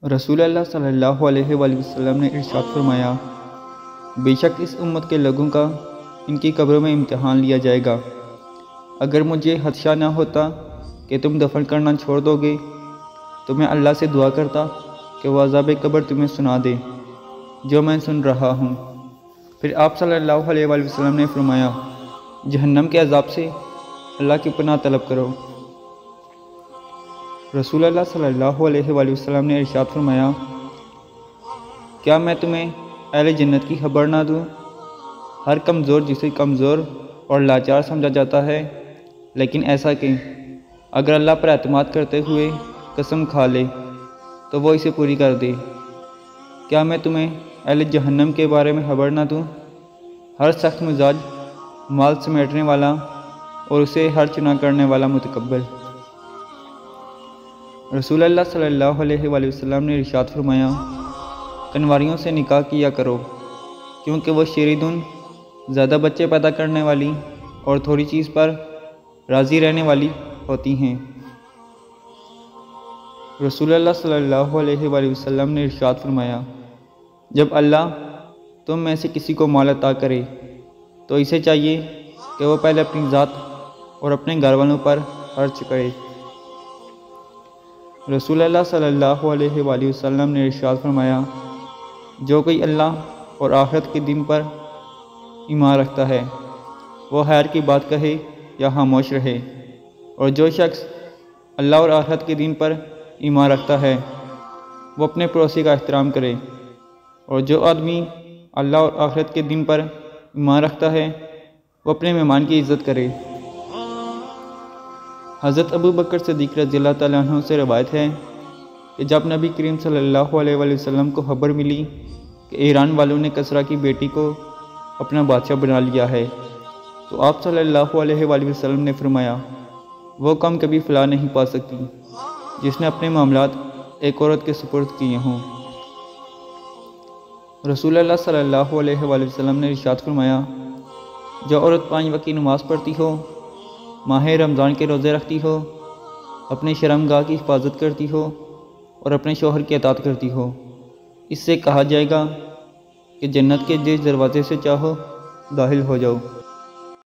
رسول اللہ صلی اللہ علیہ وآلہ وسلم نے ارشاد فرمایا، بے شک اس امت کے لوگوں کا ان کی قبروں میں امتحان لیا جائے گا۔ اگر مجھے خدشہ نہ ہوتا کہ تم دفن کرنا چھوڑ دو گے تو میں اللہ سے دعا کرتا کہ وہ عذاب قبر تمہیں سنا دے جو میں سن رہا ہوں۔ پھر آپ صلی اللہ علیہ وآلہ وسلم نے فرمایا، جہنم کے عذاب سے اللہ کی پناہ طلب کرو۔ رسول اللہ صلی اللہ علیہ وآلہ وسلم نے ارشاد فرمایا، کیا میں تمہیں اہل جنت کی خبر نہ دوں؟ ہر کمزور جسے کمزور اور لاچار سمجھا جاتا ہے، لیکن ایسا کہ اگر اللہ پر اعتماد کرتے ہوئے قسم کھا لے تو وہ اسے پوری کر دے۔ کیا میں تمہیں اہل جہنم کے بارے میں خبر نہ دوں؟ ہر سخت مزاج، مال سمیٹنے والا اور اسے ہر چنا کرنے والا متکبر۔ رسول اللہ صلی اللہ علیہ وآلہ وسلم نے ارشاد فرمایا، کنواریوں سے نکاح کیا کرو کیونکہ وہ شیردن، زیادہ بچے پیدا کرنے والی اور تھوڑی چیز پر راضی رہنے والی ہوتی ہیں۔ رسول اللہ صلی اللہ علیہ وآلہ وسلم نے ارشاد فرمایا، جب اللہ تم میں سے کسی کو مال عطا کرے تو اسے چاہیے کہ وہ پہلے اپنی ذات اور اپنے گھر والوں پر خرچ کرے۔ رسول اللہ صلی اللہ علیہ وآلہ وسلم نے ارشاد فرمایا، جو کوئی اللہ اور آخرت کے دن پر ایمان رکھتا ہے وہ خیر کی بات کہے یا خاموش رہے، اور جو شخص اللہ اور آخرت کے دن پر ایمان رکھتا ہے وہ اپنے پڑوسی کا احترام کرے، اور جو آدمی اللہ اور آخرت کے دن پر ایمان رکھتا ہے وہ اپنے مہمان کی عزت کرے۔ حضرت ابو بکر صدیق رضی اللہ تعالیٰ عنہ سے روایت ہے کہ جب نبی کریم صلی اللہ علیہ وآلہ وسلم کو خبر ملی کہ ایران والوں نے کسریٰ کی بیٹی کو اپنا بادشاہ بنا لیا ہے تو آپ صلی اللہ علیہ وآلہ وسلم نے فرمایا، وہ قوم کبھی فلاح نہیں پا سکتی جس نے اپنے معاملات ایک عورت کے سپرد کیے ہوں۔ رسول اللہ صلی اللہ علیہ وآلہ وسلم نے ارشاد فرمایا، جو عورت 5 وقت کی نماز پڑھتی ہو، ماہ رمضان کے روزے رکھتی ہو، اپنے شرمگاہ کی حفاظت کرتی ہو اور اپنے شوہر کی اطاعت کرتی ہو، اس سے کہا جائے گا کہ جنت کے جس دروازے سے چاہو داخل ہو جاؤ۔